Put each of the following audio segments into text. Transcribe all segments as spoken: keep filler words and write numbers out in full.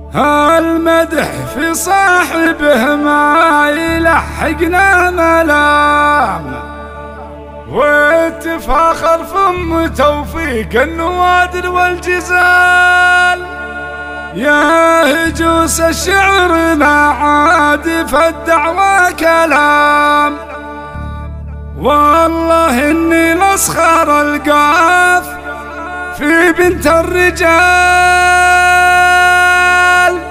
المدح في صاحبه ما يلحقنا ملام، وتفاخر فم توفيق النوادر والجزال. يا هجوس الشعر ما عاد فالدعوى كلام، والله اني لاسخر القاف في بنت الرجال.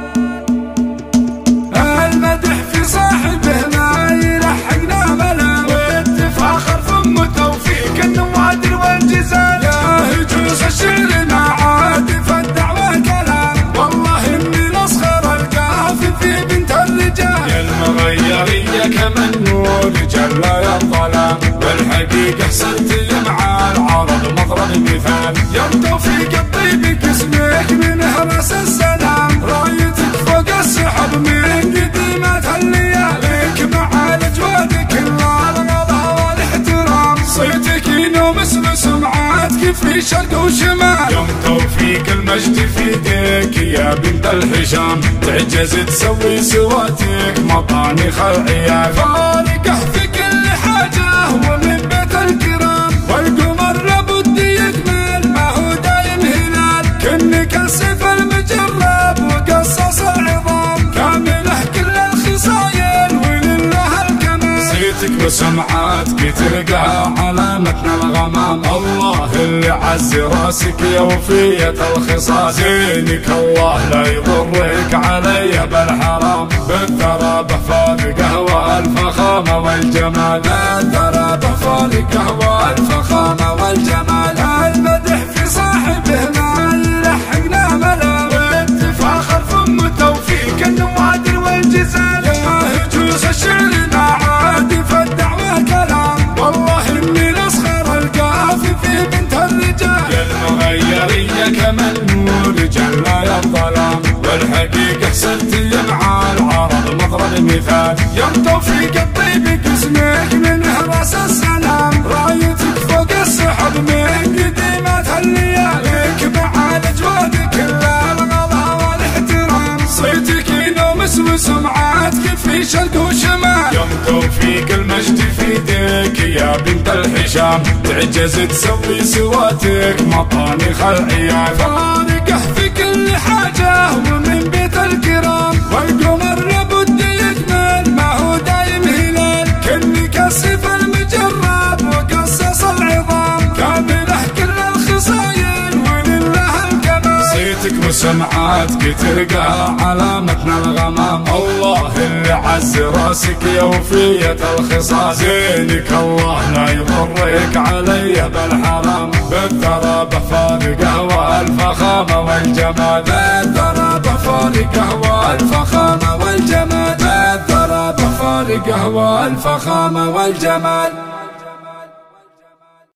المدح في صاحبه ما يلحقنا ملام، والتفاخر فم توفيق النوادر والجزال. يا هجوس الشعر ما عاد فالدعوى كلام، والله اني لاسخر القاف في بنت الرجال. يا المغيرية كما النور جل يا الظلام، والحقيقة حسنتي مع العرض مضرب مثال. يا توفيق الطيب اسمك من هرس السلام، رايتك فوق السحب من قديمات اللياليك، مع الاجواد كل الغضا والاحترام. صيتك ينومس بسمعاتك في شرق وشمال. يوم توفيق المجد في يديك يا بنت الحشام، تعجز تسوي سواتك مطانيخ العيال. فارقه في كل حاجه ومن بيت الكرام، والقمر لابد يكمل ما هو دايم هلال. كنك السيف المجرب وقصص العظام، كامله كل الخصايل ولله الكمال. صيتك بسمعاتك تلقى على متن الغمام، الله اللي عز راسك يا وفية الخصال. زينك الله لا يضرك علي بالحرام، بالثرى فارقه والفخامة والجمال. بالثرى فارقه والفخامة والجمال. المدح في صاحبه ما يلحقنا ملام، والتفاخر فم توفيق النوادر والجزال. يا هجوس الشعر ما عاد فالدعوى كلام، والله اني لاسخر القاف في بنت الرجال. يا المغيرية كما النور جل يا الظلام، والحقيقة حسنتي مع العرض مضرب مثال. يا توفيق الطيب اسمك من هرس السلام، رايتك فوق السحب من قديمات اللياليك، مع الاجواد كل الغضا والاحترام. صيتك ينومس وسمعاتك في شرق وشمال. يوم توفيق المجد في يديك يا بنت الحشام، تعجز تسوي سواتك مطانيخ العيال. فارقه في كل حاجه ومن بيت الكرام، والقمر لابد يكمل ما هو دايم هلال. كنك السيف المجرب وقصص العظام، كامله كل الخصايل ولله الكمال. صيتك وسمعاتك تلقى على متن الغمام، الله اللي عز راسك يا وفية الخصال. زينك الله لا يضرك علي بالحرام، بالثرى فارقه والفخامة والجمال. بالثرى فارقه والفخامة والجمال. بالثرى فارقه والفخامة والجمال.